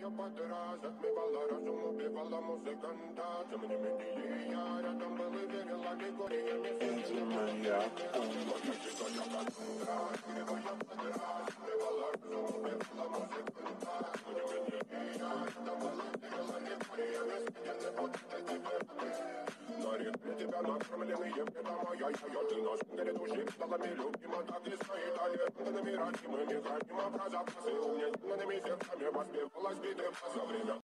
ее под раз отмевала разум, убивала музыканта. Тем не менее я рядом был и верил аллегориями. Иди моя на реке тебя накормленные предама я ты наш перед души сталами любима, так и стоит аллергенными родимыми храним образа пасы. Умненными сердцами воспевалась биты за время.